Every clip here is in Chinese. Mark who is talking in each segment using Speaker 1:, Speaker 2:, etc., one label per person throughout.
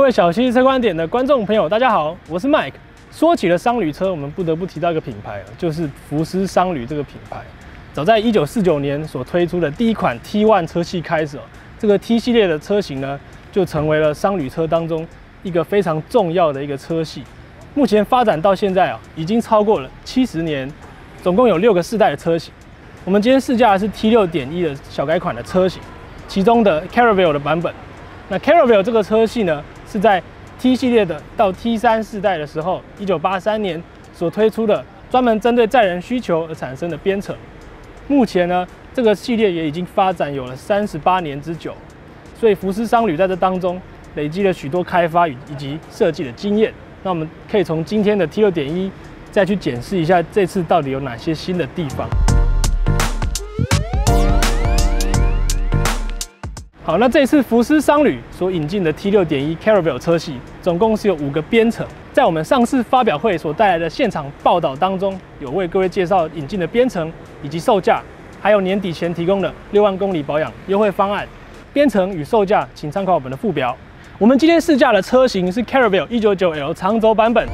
Speaker 1: 位小汽车观点的观众朋友，大家好，我是 Mike。说起了商旅车，我们不得不提到一个品牌，就是福斯商旅这个品牌。早在1949年所推出的第一款 T1 车系开始，这个 T 系列的车型呢，就成为了商旅车当中一个非常重要的一个车系。目前发展到现在已经超过了70年，总共有6个世代的车型。我们今天试驾的是 T6.1 的小改款的车型，其中的 Caravelle 的版本。那 Caravelle 这个车系呢，是在 T 系列的到 T3 世代的时候，1983年所推出的，专门针对载人需求而产生的编程。目前呢，这个系列也已经发展有了38年之久，所以福斯商旅在这当中累积了许多开发以及设计的经验。那我们可以从今天的 T6.1 再去检视一下这次到底有哪些新的地方。好，那这次福斯商旅所引进的 T6.1 Caravelle 车系，总共是有5个编程。在我们上次发表会所带来的现场报道当中，有为各位介绍引进的编程以及售价，还有年底前提供的6万公里保养优惠方案。编程与售价，请参考我们的附表。我们今天试驾的车型是 Caravelle 199L 长轴版本。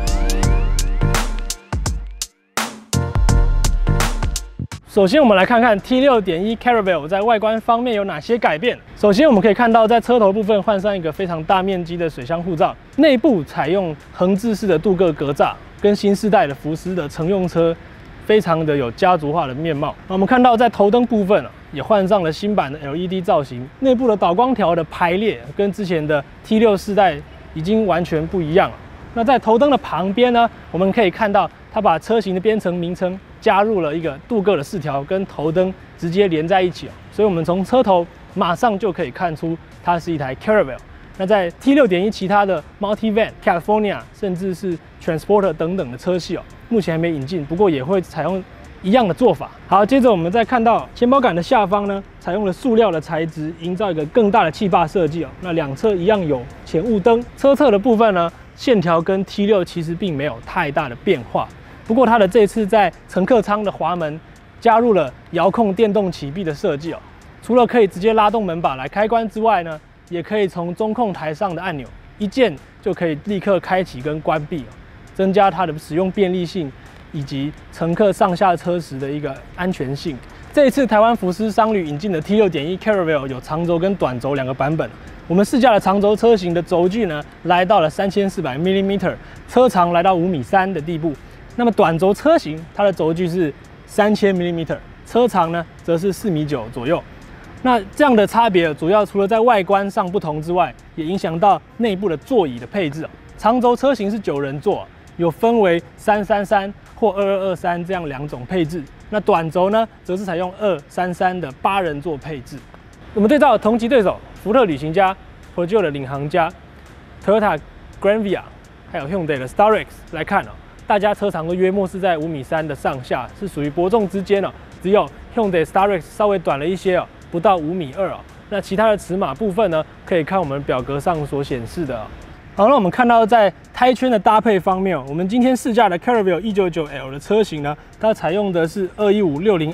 Speaker 1: 首先，我们来看看 T6.1 Caravelle 在外观方面有哪些改变。首先，我们可以看到，在车头部分换上一个非常大面积的水箱护罩，内部采用横置式的镀铬格栅，跟新世代的福斯的乘用车非常的有家族化的面貌。那我们看到，在头灯部分也换上了新版的 LED 造型，内部的导光条的排列跟之前的 T6 世代已经完全不一样了。那在头灯的旁边呢，我们可以看到它把车型的编程名称加入了一个镀铬的饰条，跟头灯直接连在一起，所以我们从车头马上就可以看出它是一台 Caravelle。那在 T6.1 其他的 Multivan、California 甚至是 Transporter 等等的车系目前还没引进，不过也会采用一样的做法。好，接着我们再看到前保杆的下方呢，采用了塑料的材质，营造一个更大的气坝设计那两侧一样有前雾灯，车侧的部分呢，线条跟 T6 其实并没有太大的变化。不过它的这次在乘客舱的滑门加入了遥控电动启闭的设计除了可以直接拉动门把来开关之外呢，也可以从中控台上的按钮一键就可以立刻开启跟关闭增加它的使用便利性以及乘客上下车时的一个安全性。这一次台湾福斯商旅引进的 T6.1 Caravelle 有长轴跟短轴2个版本。我们试驾的长轴车型的轴距呢，来到了3400 mm， 车长来到5.3米的地步。那么短轴车型，它的轴距是3000 mm， 车长呢则是4.9米左右。那这样的差别，主要除了在外观上不同之外，也影响到内部的座椅的配置长轴车型是9人座，有分为333或2223这样2种配置。那短轴呢，则是采用233的8人座配置。我们对照同级对手福特旅行家、Peugeot 的领航家、Toyota Granvia， 还有 Hyundai 的 Starex 来看大家车长都约莫是在5.3米的上下，是属于伯仲之间只有 Hyundai Starex 稍微短了一些不到5.2米那其他的尺码部分呢，可以看我们表格上所显示的好，那我们看到在胎圈的搭配方面我们今天试驾的 Caravelle 199L 的车型呢，它采用的是21560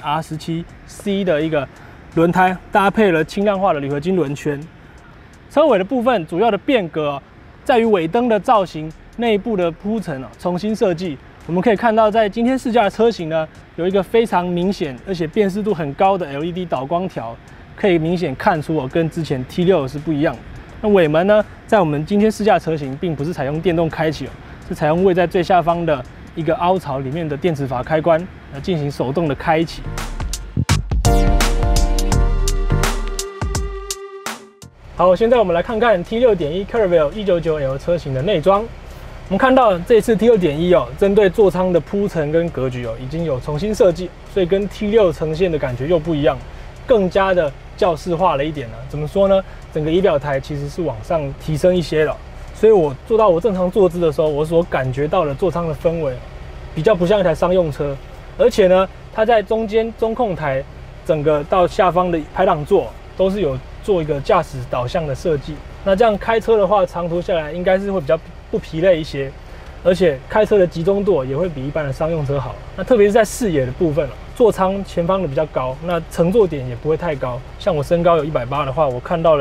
Speaker 1: R17C 的一个轮胎，搭配了轻量化的铝合金轮圈。车尾的部分主要的变革在于尾灯的造型。内部的铺陈重新设计，我们可以看到，在今天试驾的车型呢，有一个非常明显而且辨识度很高的 LED 导光条，可以明显看出跟之前 T6 是不一样的。那尾门呢，在我们今天试驾的车型，并不是采用电动开启是采用位在最下方的一个凹槽里面的电磁阀开关来进行手动的开启。好，现在我们来看看 T6.1 Caravelle 199L 车型的内装。我们看到这次 T6.1 针对座舱的铺陈跟格局已经有重新设计，所以跟 T6 呈现的感觉又不一样，更加的教室化了一点怎么说呢？整个仪表台其实是往上提升一些了，所以我坐到我正常坐姿的时候，我所感觉到的座舱的氛围比较不像一台商用车，而且呢，它在中间中控台整个到下方的排挡座都是有做一个驾驶导向的设计。那这样开车的话，长途下来应该是会比较不疲累一些，而且开车的集中度也会比一般的商用车好。那特别是在视野的部分座舱前方的比较高，那乘坐点也不会太高。像我身高有180的话，我看到了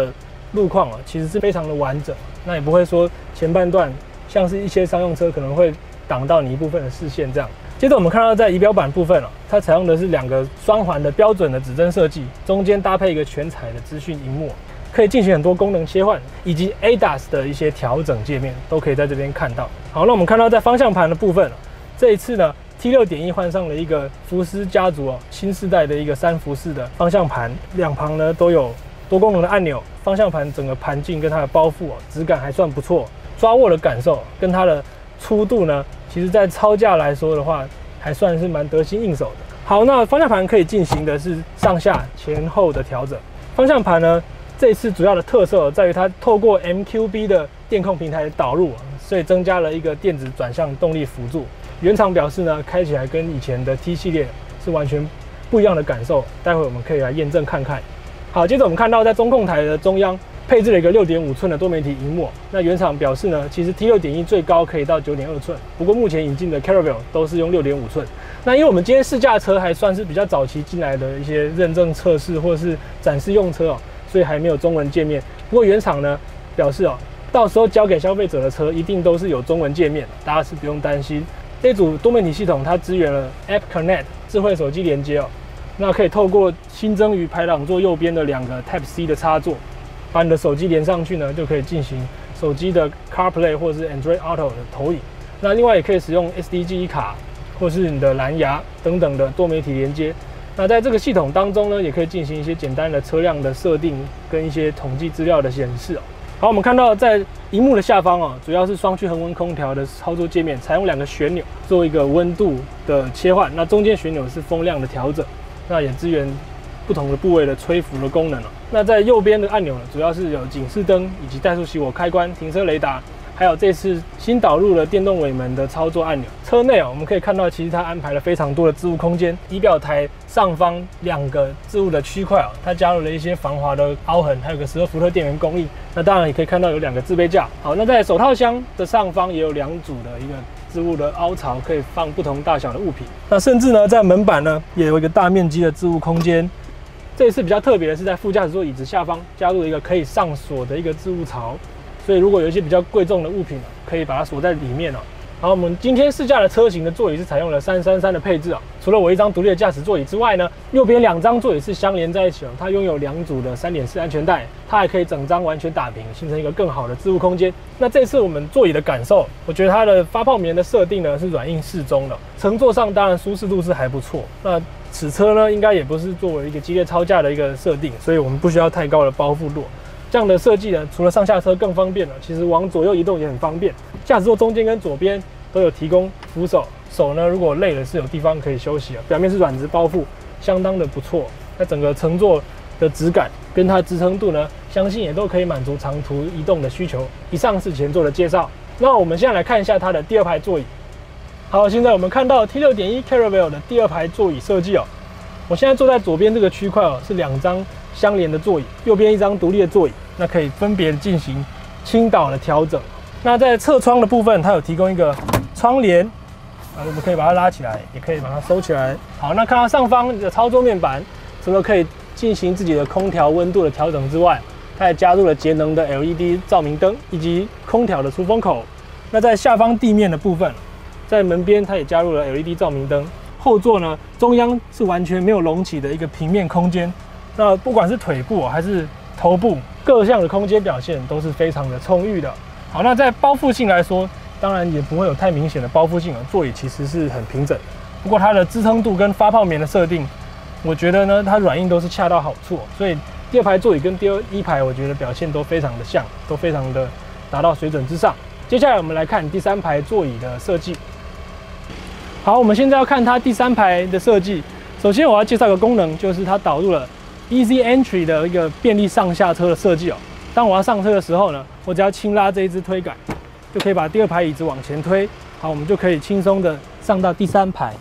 Speaker 1: 路况啊，其实是非常的完整，那也不会说前半段像是一些商用车可能会挡到你一部分的视线这样。接着我们看到在仪表板部分它采用的是2个双环的标准的指针设计，中间搭配一个全彩的资讯萤幕，可以进行很多功能切换，以及 ADAS 的一些调整界面都可以在这边看到。好，那我们看到在方向盘的部分这一次呢 T6.1 换上了一个福斯家族新世代的一个3辐式的方向盘，两旁呢都有多功能的按钮，方向盘整个盘径跟它的包覆质感还算不错，抓握的感受跟它的粗度呢，其实在操驾来说的话，还算是蛮得心应手的。好，那方向盘可以进行的是上下前后的调整。方向盘呢，这一次主要的特色在于它透过 MQB 的电控平台导入，所以增加了一个电子转向动力辅助。原厂表示呢，开起来跟以前的 T 系列是完全不一样的感受，待会我们可以来验证看看。好，接着我们看到在中控台的中央配置了一个6.5寸的多媒体萤幕。那原厂表示呢，其实 T6.1 最高可以到9.2寸，不过目前引进的 Caravelle 都是用6.5寸。那因为我们今天试驾车还算是比较早期进来的一些认证测试或是展示用车所以还没有中文界面。不过原厂呢表示到时候交给消费者的车一定都是有中文界面，大家是不用担心。这组多媒体系统它支援了 App Connect 智慧手机连接那可以透过新增于排挡座右边的2个 Type C 的插座，把你的手机连上去呢，就可以进行手机的 CarPlay 或者是 Android Auto 的投影。那另外也可以使用 SD 记忆卡或是你的蓝牙等等的多媒体连接。那在这个系统当中呢，也可以进行一些简单的车辆的设定跟一些统计资料的显示好，我们看到在萤幕的下方主要是双区恒温空调的操作界面，采用2个旋钮做一个温度的切换。那中间旋钮是风量的调整，那也支援不同的部位的吹拂的功能那在右边的按钮呢，主要是有警示灯以及怠速熄火开关、停车雷达，还有这次新导入了电动尾门的操作按钮。车内我们可以看到，其实它安排了非常多的置物空间。仪表台上方2个置物的区块它加入了一些防滑的凹痕，还有个12伏特电源供应。那当然也可以看到有2个自备架。好，那在手套箱的上方也有2组的一个置物的凹槽，可以放不同大小的物品。那甚至呢，在门板呢也有一个大面积的置物空间。这一次比较特别的是，在副驾驶座椅子下方加入了一个可以上锁的一个置物槽，所以如果有一些比较贵重的物品可以把它锁在里面好，我们今天试驾的车型的座椅是采用了333的配置除了我一张独立的驾驶座椅之外呢，右边2张座椅是相连在一起它拥有2组的3.4安全带，它还可以整张完全打平，形成一个更好的置物空间。那这次我们座椅的感受，我觉得它的发泡棉的设定呢是软硬适中的，乘坐上当然舒适度是还不错。那此车呢应该也不是作为一个激烈超价的一个设定，所以我们不需要太高的包覆度。这样的设计呢，除了上下车更方便其实往左右移动也很方便。驾驶座中间跟左边都有提供扶手，手呢如果累了是有地方可以休息表面是软质包覆，相当的不错。那整个乘坐的质感跟它的支撑度呢，相信也都可以满足长途移动的需求。以上是前座的介绍，那我们现在来看一下它的第2排座椅。好，现在我们看到 T6.1 Caravelle 的第2排座椅设计我现在坐在左边这个区块是2张相连的座椅，右边1张独立的座椅，那可以分别进行倾倒的调整。那在侧窗的部分，它有提供一个窗帘我们可以把它拉起来，也可以把它收起来。好，那看到上方的操作面板，除了可以进行自己的空调温度的调整之外，它也加入了节能的 LED 照明灯以及空调的出风口。那在下方地面的部分，在门边它也加入了 LED 照明灯。后座呢，中央是完全没有隆起的一个平面空间。那不管是腿部还是头部，各项的空间表现都是非常的充裕的。好，那在包覆性来说，当然也不会有太明显的包覆性座椅其实是很平整。不过它的支撑度跟发泡棉的设定，我觉得呢，它软硬都是恰到好处。所以第2排座椅跟第1排，我觉得表现都非常的像，都非常的达到水准之上。接下来我们来看第3排座椅的设计。好，我们现在要看它第3排的设计。首先我要介绍一个功能，就是它导入了 Easy Entry 的一个便利上下车的设计当我要上车的时候呢，我只要轻拉这一支推杆，就可以把第2排椅子往前推。好，我们就可以轻松的上到第3排。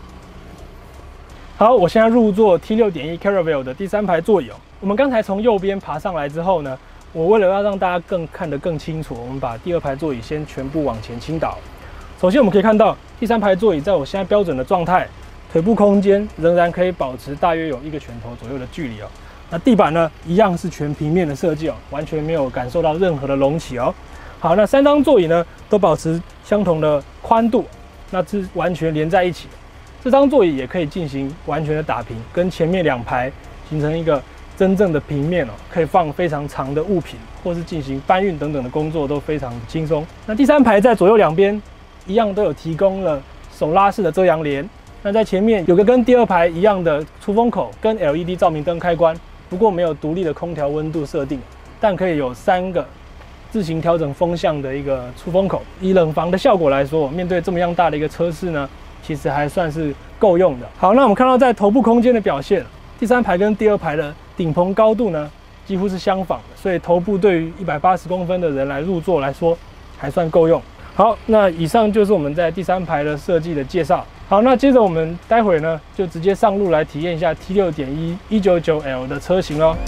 Speaker 1: 好，我现在入座 T6.1 Caravelle 的第3排座椅我们刚才从右边爬上来之后呢，我为了要让大家看得更清楚，我们把第2排座椅先全部往前倾倒。首先我们可以看到第3排座椅在我现在标准的状态，腿部空间仍然可以保持大约有1个拳头左右的距离那地板呢，一样是全平面的设计哦，完全没有感受到任何的隆起哦。好，那3张座椅呢，都保持相同的宽度，那是完全连在一起的。这张座椅也可以进行完全的打平，跟前面2排形成一个真正的平面哦，可以放非常长的物品，或是进行搬运等等的工作都非常轻松。那第3排在左右两边一样都有提供了手拉式的遮阳帘。那在前面有个跟第2排一样的出风口跟 LED 照明灯开关，不过没有独立的空调温度设定，但可以有3个自行调整风向的一个出风口。以冷房的效果来说，面对这么样大的一个车室呢，其实还算是够用的。好，那我们看到在头部空间的表现，第3排跟第2排的顶棚高度呢几乎是相仿的，所以头部对于180公分的人来入座来说还算够用。好，那以上就是我们在第3排的设计的介绍。好，那接着我们待会呢就直接上路来体验一下 T6.1 199L 的车型咯。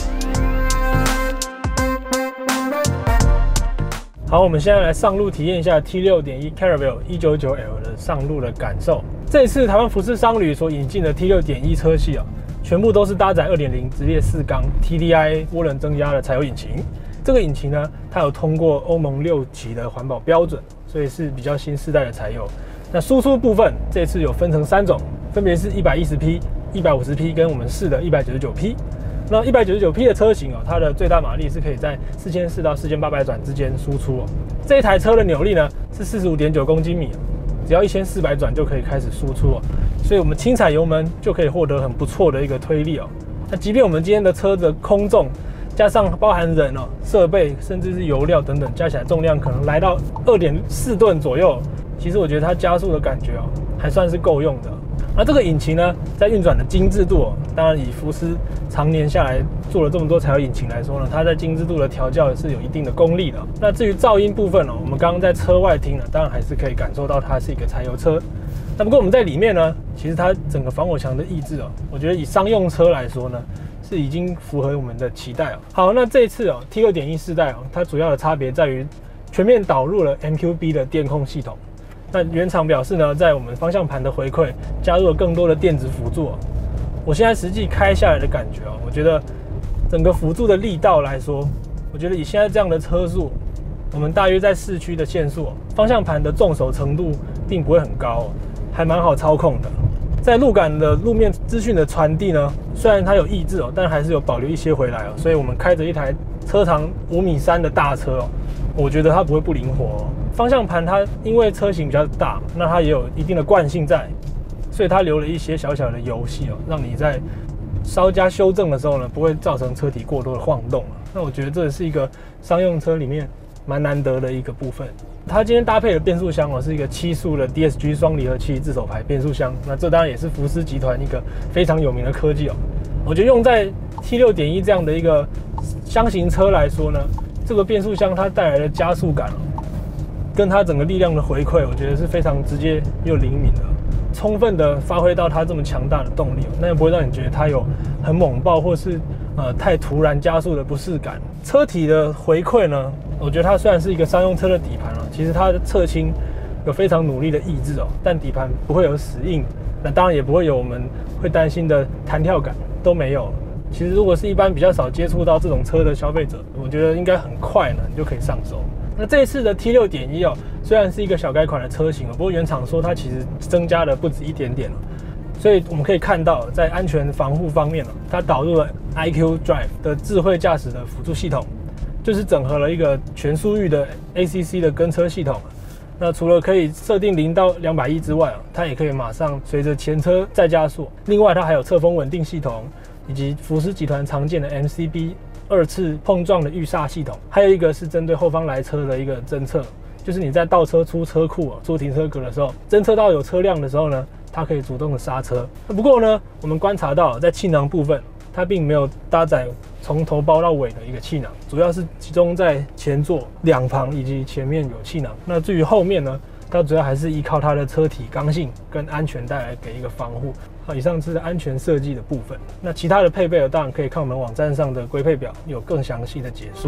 Speaker 1: 好，我们现在来上路体验一下 T6.1 Caravelle 199L 的上路的感受。这一次台湾福斯商旅所引进的 T6.1 车系啊，全部都是搭载 2.0 直列4缸 TDI 涡轮增压的柴油引擎。这个引擎呢，它有通过欧盟6级的环保标准，所以是比较新世代的柴油。那输出部分这次有分成3种，分别是110匹、150匹跟我们试的199匹。那199匹的车型哦，它的最大马力是可以在4400到4800转之间输出哦。这一台车的扭力呢是45.9公斤米，只要1400转就可以开始输出哦。所以我们轻踩油门就可以获得很不错的一个推力哦。那即便我们今天的车的空重加上包含人哦、设备甚至是油料等等，加起来重量可能来到2.4吨左右。其实我觉得它加速的感觉哦，还算是够用的。那这个引擎呢，在运转的精致度哦，当然以福斯常年下来做了这么多柴油引擎来说呢，它在精致度的调教也是有一定的功力的。那至于噪音部分哦，我们刚刚在车外听了，当然还是可以感受到它是一个柴油车。那不过我们在里面呢，其实它整个防火墙的抑制哦，我觉得以商用车来说呢，是已经符合我们的期待哦。好，那这一次哦 T6.1 世代哦，它主要的差别在于全面导入了 MQB 的电控系统。那原厂表示呢，在我们方向盘的回馈加入了更多的电子辅助。我现在实际开下来的感觉哦，我觉得整个辅助的力道来说，我觉得以现在这样的车速，我们大约在市区的限速，方向盘的重手程度并不会很高，还蛮好操控的。在路感的路面资讯的传递呢，虽然它有抑制哦，但还是有保留一些回来哦。所以我们开着一台车长5.3米的大车哦，我觉得它不会不灵活哦。方向盘它因为车型比较大，那它也有一定的惯性在，所以它留了一些小小的油隙哦，让你在稍加修正的时候呢，不会造成车体过多的晃动。那我觉得这是一个商用车里面蛮难得的一个部分。它今天搭配的变速箱哦，是一个7速的 DSG 双离合器自手排变速箱。那这当然也是福斯集团一个非常有名的科技哦。我觉得用在 T6.1 这样的一个箱型车来说呢，这个变速箱它带来的加速感哦，跟它整个力量的回馈，我觉得是非常直接又灵敏的，充分的发挥到它这么强大的动力，那也不会让你觉得它有很猛爆或是太突然加速的不适感。车体的回馈呢，我觉得它虽然是一个商用车的底盘哦，其实它的侧倾有非常努力的抑制哦，但底盘不会有死硬，那当然也不会有我们会担心的弹跳感都没有。其实如果是一般比较少接触到这种车的消费者，我觉得应该很快呢，你就可以上手。那这一次的 T6.1 哦，虽然是一个小改款的车型哦，不过原厂说它其实增加了不止一点点哦，所以我们可以看到在安全防护方面哦，它导入了 IQ Drive 的智慧驾驶的辅助系统，就是整合了一个全速域的 ACC 的跟车系统。那除了可以设定0到210之外哦，它也可以马上随着前车再加速。另外，它还有侧风稳定系统，以及福斯集团常见的 MCB 2次碰撞的预刹系统，还有一个是针对后方来车的一个侦测，就是你在倒车出车库出停车格的时候，侦测到有车辆的时候呢，它可以主动的刹车。不过呢，我们观察到在气囊部分，它并没有搭载从头包到尾的一个气囊，主要是集中在前座、两旁以及前面有气囊。那至于后面呢，它主要还是依靠它的车体刚性跟安全带来给一个防护。好，以上是安全设计的部分。那其他的配备当然可以看我们网站上的规配表，有更详细的解说。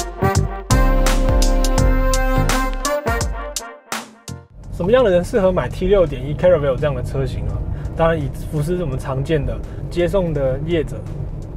Speaker 1: 什么样的人适合买 T6.1 Caravelle 这样的车型呢？当然，以福斯我们常见的接送的业者，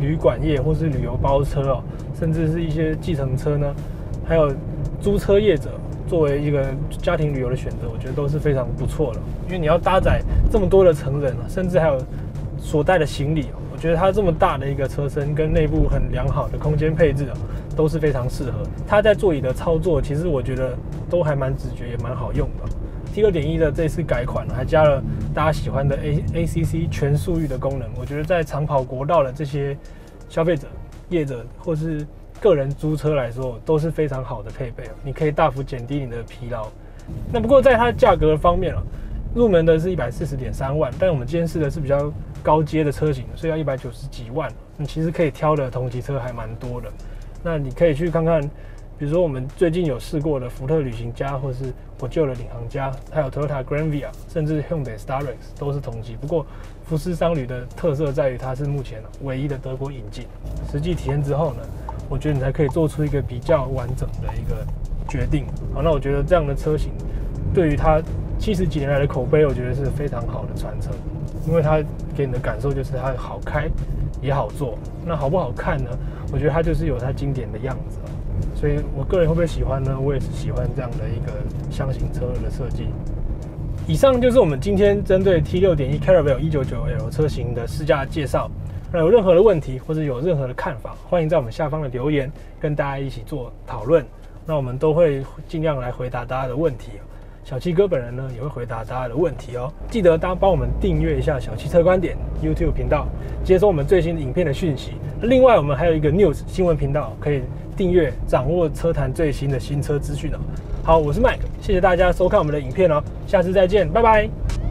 Speaker 1: 旅馆业或是旅游包车哦，甚至是一些计程车呢，还有租车业者作为一个家庭旅游的选择，我觉得都是非常不错的。因为你要搭载这么多的成人，甚至还有所带的行李，我觉得它这么大的一个车身跟内部很良好的空间配置都是非常适合。它在座椅的操作，其实我觉得都还蛮直觉，也蛮好用的。T6.1 的这次改款还加了大家喜欢的 ACC 全速域的功能，我觉得在长跑国道的这些消费者、业者或是个人租车来说，都是非常好的配备。你可以大幅减低你的疲劳。那不过在它的价格方面入门的是140.3万，但我们今天试的是比较高阶的车型，所以要190几万。你其实可以挑的同级车还蛮多的。那你可以去看看，比如说我们最近有试过的福特旅行家，或是我旧的领航家，还有 Toyota Granvia， 甚至 Hyundai Starex 都是同级。不过福斯商旅的特色在于它是目前唯一的德国引进。实际体验之后呢，我觉得你才可以做出一个比较完整的一个决定。好，那我觉得这样的车型对于它70几年来的口碑，我觉得是非常好的传承，因为它给你的感受就是它好开也好坐。那好不好看呢？我觉得它就是有它经典的样子。所以我个人会不会喜欢呢？我也是喜欢这样的一个箱型车的设计。以上就是我们今天针对 T6.1 Caravelle 199L 车型的试驾介绍。那有任何的问题或者有任何的看法，欢迎在我们下方的留言跟大家一起做讨论。那我们都会尽量来回答大家的问题。小七哥本人呢也会回答大家的问题哦。记得帮我们订阅一下小汽车观点 YouTube 频道，接收我们最新的影片的讯息。另外，我们还有一个 News 新闻频道，可以订阅掌握车坛最新的新车资讯哦。好，我是 Mike， 谢谢大家收看我们的影片哦，下次再见，拜拜。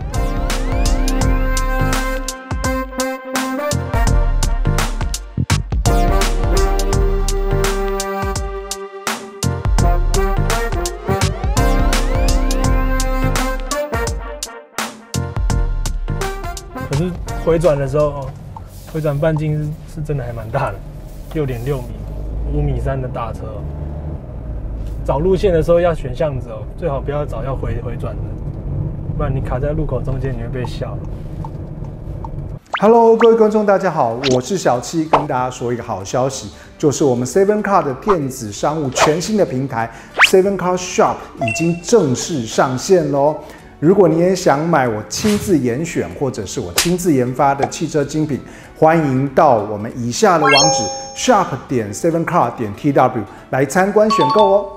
Speaker 1: 可是回转的时候回转半径是真的还蛮大的，6.6米，5.3米的大车找路线的时候要选巷子最好不要找要回转的，不然你卡在路口中间你会被笑。
Speaker 2: Hello， 各位观众，大家好，我是小七，跟大家说一个好消息，就是我们 Seven Car 的电子商务全新的平台 Seven Car Shop 已经正式上线咯。如果你也想买我亲自严选或者是我亲自研发的汽车精品，欢迎到我们以下的网址 shop.7car.tw 来参观选购哦。